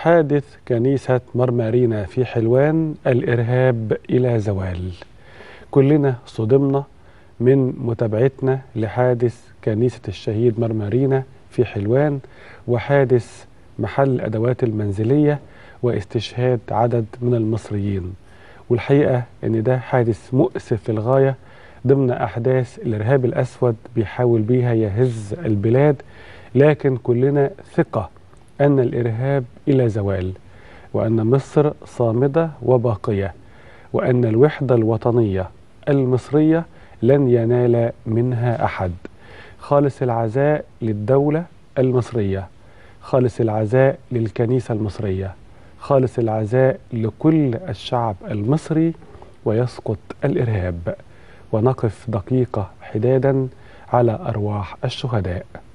حادث كنيسة مرمارينا في حلوان، الإرهاب إلى زوال. كلنا صدمنا من متابعتنا لحادث كنيسة الشهيد مرمارينا في حلوان وحادث محل الأدوات المنزلية واستشهاد عدد من المصريين. والحقيقة أن ده حادث مؤسف للغاية ضمن أحداث الإرهاب الأسود بيحاول بيها يهز البلاد، لكن كلنا ثقة أن الإرهاب إلى زوال، وأن مصر صامدة وباقية، وأن الوحدة الوطنية المصرية لن ينال منها أحد. خالص العزاء للدولة المصرية، خالص العزاء للكنيسة المصرية، خالص العزاء لكل الشعب المصري، ويسقط الإرهاب. ونقف دقيقة حدادا على أرواح الشهداء.